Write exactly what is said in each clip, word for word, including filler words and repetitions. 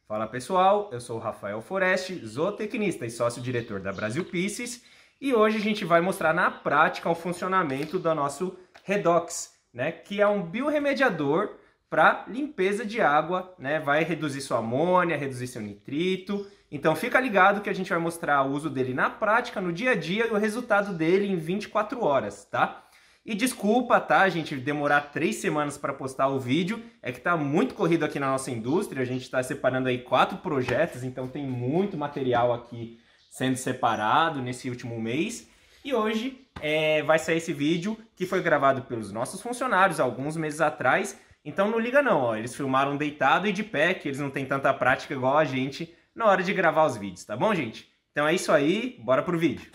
Fala pessoal, eu sou o Rafael Foreste, zootecnista e sócio-diretor da Brasil Pisces, e hoje a gente vai mostrar na prática o funcionamento do nosso Redox, né, que é um biorremediador para limpeza de água, né, vai reduzir sua amônia, reduzir seu nitrito. Então fica ligado que a gente vai mostrar o uso dele na prática, no dia a dia, e o resultado dele em vinte e quatro horas, tá? E desculpa, tá, gente, demorar três semanas para postar o vídeo, é que tá muito corrido aqui na nossa indústria, a gente está separando aí quatro projetos, então tem muito material aqui sendo separado nesse último mês. E hoje é, vai sair esse vídeo que foi gravado pelos nossos funcionários alguns meses atrás, então não liga não, ó, eles filmaram deitado e de pé, que eles não têm tanta prática igual a gente na hora de gravar os vídeos, tá bom, gente? Então é isso aí, bora pro vídeo.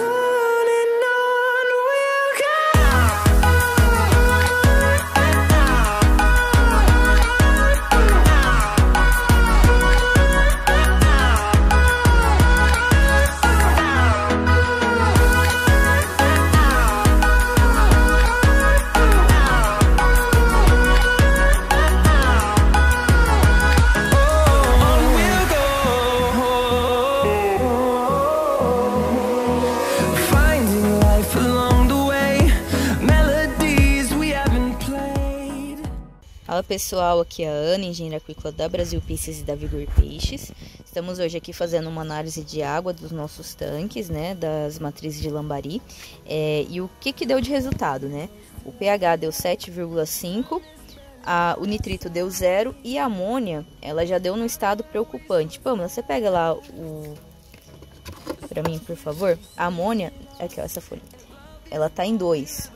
Fala pessoal, aqui é a Ana, engenheira aquícola da Brasil Pisces e da Vigor Peixes. Estamos hoje aqui fazendo uma análise de água dos nossos tanques, né, das matrizes de Lambari. É, e o que que deu de resultado, né? O pH deu sete vírgula cinco, a, o nitrito deu zero e a amônia, ela já deu num estado preocupante. Pamela, você pega lá o... pra mim, por favor. A amônia, aqui ó, essa folha, ela tá em dois.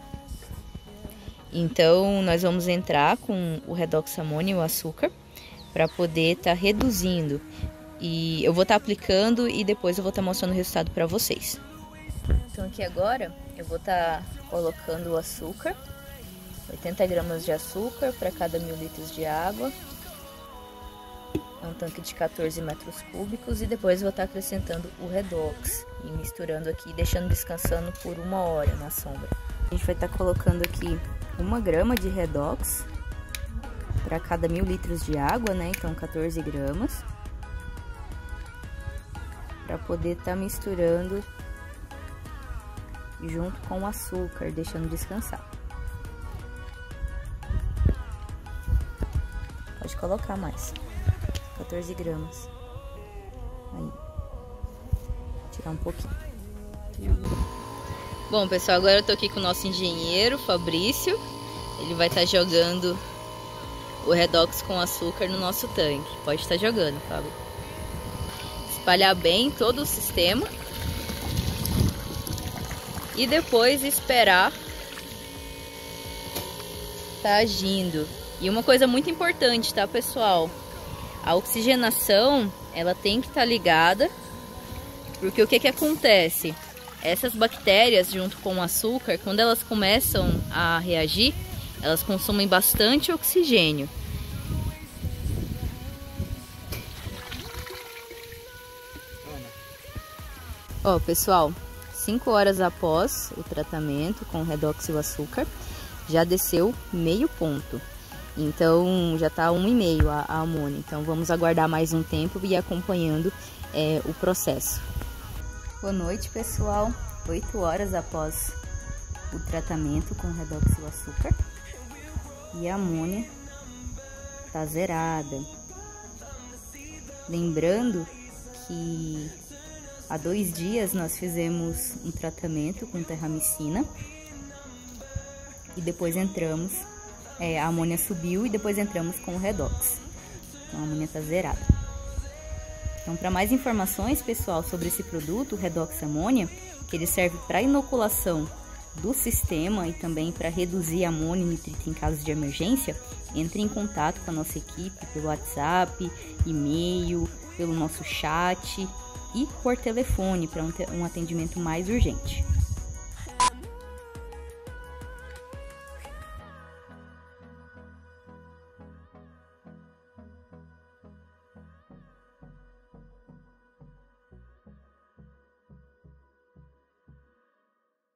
Então, nós vamos entrar com o Redox Amônia e o açúcar para poder estar tá reduzindo. E eu vou estar tá aplicando e depois eu vou estar tá mostrando o resultado para vocês. Então, aqui agora eu vou estar tá colocando o açúcar, oitenta gramas de açúcar para cada mil litros de água. É um tanque de quatorze metros cúbicos e depois eu vou estar tá acrescentando o Redox e misturando aqui, deixando descansando por uma hora na sombra. A gente vai estar tá colocando aqui uma grama de Redox para cada mil litros de água, né? Então, quatorze gramas. Para poder estar tá misturando junto com o açúcar, deixando descansar. Pode colocar mais. quatorze gramas. Aí. Tirar um pouquinho. Bom, pessoal, agora eu tô aqui com o nosso engenheiro, Fabrício. Ele vai estar tá jogando o Redox com açúcar no nosso tanque. Pode estar tá jogando, Fábio. Espalhar bem todo o sistema. E depois esperar tá agindo. E uma coisa muito importante, tá, pessoal? A oxigenação, ela tem que estar tá ligada. Porque o que que acontece? Essas bactérias, junto com o açúcar, quando elas começam a reagir, elas consomem bastante oxigênio. Ó, pessoal, cinco horas após o tratamento com o Redox e o açúcar, já desceu meio ponto. Então, já tá um e meio a, a amônia. Então, vamos aguardar mais um tempo e ir acompanhando é, o processo. Boa noite, pessoal. oito horas após o tratamento com o Redox e o açúcar. E a amônia tá zerada. Lembrando que há dois dias nós fizemos um tratamento com terramicina. E depois entramos, é, a amônia subiu e depois entramos com o Redox. Então a amônia tá zerada. Então, para mais informações, pessoal, sobre esse produto, o Redox Amônia, que ele serve para inoculação do sistema e também para reduzir amônia e nitrito em casos de emergência, entre em contato com a nossa equipe pelo WhatsApp, e-mail, pelo nosso chat e por telefone para um atendimento mais urgente.